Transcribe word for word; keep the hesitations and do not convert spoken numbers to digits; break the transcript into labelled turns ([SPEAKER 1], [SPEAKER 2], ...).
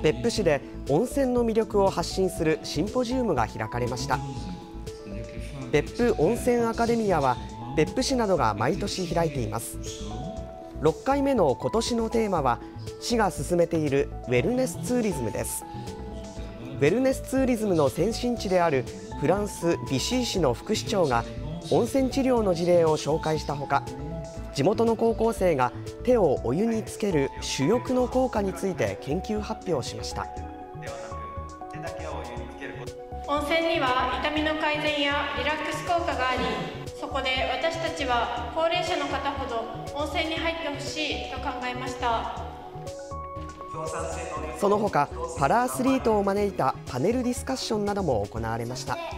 [SPEAKER 1] 別府市で温泉の魅力を発信するシンポジウムが開かれました。別府温泉アカデミアは別府市などが毎年開いています。ろっかいめの今年のテーマは、市が進めているウェルネスツーリズムです。ウェルネスツーリズムの先進地であるフランス・ビシー市の副市長が温泉治療の事例を紹介したほか、地元の高校生が手をお湯につける手浴の効果について研究発表しました。
[SPEAKER 2] 温泉には痛みの改善やリラックス効果があり、そこで私たちは高齢者の方ほど温泉に入ってほしいと考えました。
[SPEAKER 1] その他、パラアスリートを招いたパネルディスカッションなども行われました。